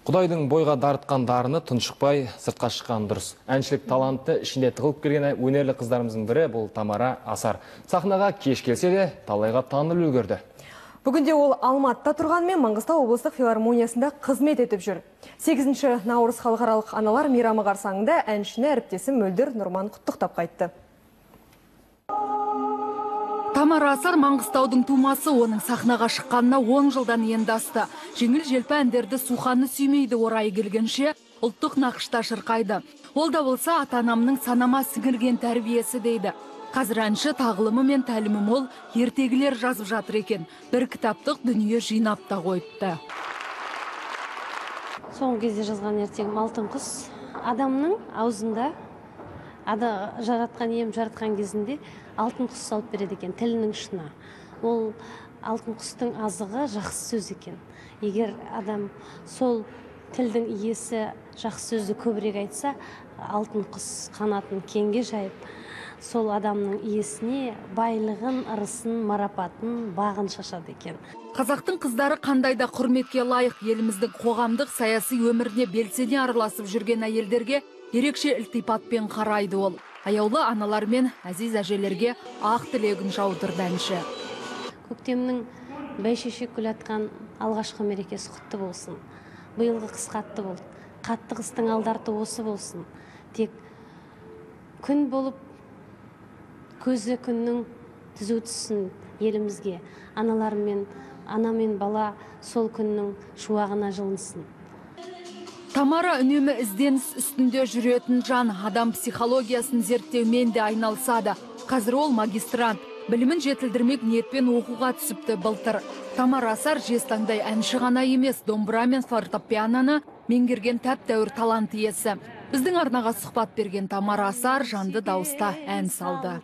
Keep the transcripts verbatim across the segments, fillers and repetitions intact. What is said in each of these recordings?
Құдайдың бойға дарытқан дарыны тұншықпай сыртқа шыққан дұрыс. Әншілік талантты ішінде тығылып келген өнерлі қыздарымыздың бірі бұл Тамара Асар. Сахнаға кеш келсе де талайға танылып үлгерді. Бүгінде ол Алматыда тұрғанымен Маңғыстау облыстық филармониясында қызмет етіп жүр. сегізінші наурыз халықаралық аналар мейрамы қарсаңында әншіні әріптесі Мөлдір Нұрман құттықтап қайтты. Тамара Асар Маңғыстаудың тумасы, оның сахнаға шыққанына он жылдан енді асты. Жеңіл желпі әндерді суханы сүймейді, орайы келгенше ұлттық нақышта шырқайды. Ол да болса ата-анамның санама сіңірген тәрбиесі дейді. Қазір әнші тағылымы мен тәлімі мол ертегілер жазып жатыр екен. Бір кітаптық дүние жинап та қойыпты. Соңғы кезде жазған ертегім «Алтын құс». Адамның аузында ада жаратқан ем жаратқан кезінде алтын құс салып береді екен тілінің ұшына. Ол алтын құстың азығы жақсы сөз екен. Егер адам сол тілдің иесі жақсы сөзді көбірек айтса, алтын құс қанатын кеңге жайып, сол адамның иесіне байлығын, ырысын, марапатын, бағын шашады екен. Қазақтың қыздары қандайда құрметке лайық, еліміздің қоғамдық саяси өміріне белсене араласып жүрген әйелдерге ерекше ілтипатпен қарайды ол. Аяулы аналар мен әзиз әжелерге ақ тілегін жаудырды әнші. Көктемнің бәйшешек гүл атқан алғашқы мерекесі құтты болсын. Биылғы қыс қатты болды. Қатты қыстың алдарты осы болсын. Тек күн болып, көзі күннің түзу түссін елімізге. Аналар мен ана мен бала сол күннің шуағына жылынсын. Тамара үнемі ізденіс үстінде жүретін жан, адам психологиясын зерттеумен де айналысады. Қазір ол магистрант, білімін жетілдірмек ниетпен оқуға түсіпті былтыр. Тамара Асар жезтаңдай әнші ғана емес, домбыра мен фортепианоны меңгерген тәп-тәуір талант иесі. Біздің арнаға сұхбат берген Тамара Асар жанды дауыста ән салды.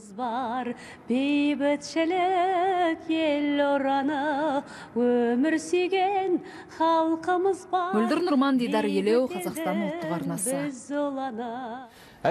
Бейбітшілік ел ораны, өмір сүйген халқымыз бар. Мөлдір Нұрман, Дидар Елеу, Қазақстан ұлттық арнасы.